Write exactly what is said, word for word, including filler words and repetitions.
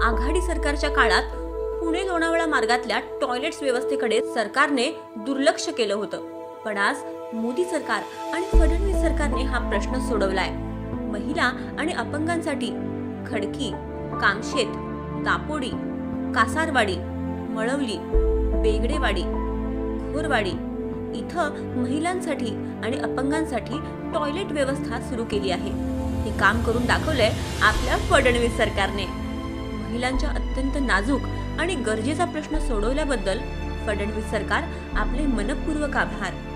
आघाडी सरकारच्या काळात पुणे लोणावळा मार्गातल्या टॉयलेट्स व्यवस्थेकडे सरकारने दुर्लक्ष केलं होतं, पण आज मोदी सरकार आणि फडणवीस सरकारने हा प्रश्न सोडवलाय। महिला आणि अपंगांसाठी खडकी, कामशेत, दापोडी, कासारवाडी, मळवली, बेगडेवाडी, घोरवाडी इथं महिलांसाठी आणि अपंगांसाठी टॉयलेट व्यवस्था सुरू केली आहे। हे काम करून दाखवलंय आपल्या फडणवीस सरकारने। महिलांच्या अत्यंत नाजूक आणि गरजेचा प्रश्न सोडवल्याबद्दल फडणवीस सरकार आपले मनपूर्वक आभार।